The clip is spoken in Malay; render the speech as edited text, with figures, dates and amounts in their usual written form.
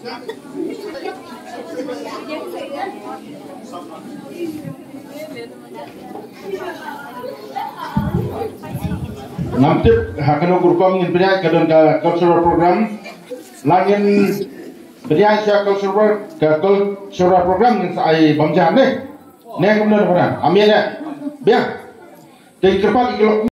Namtip hakano kurkom ingin beriak kadon ke cultural program langin beriak sia cultural program yang saya bamjam ne kemudian orang amin ya biar dari kerpat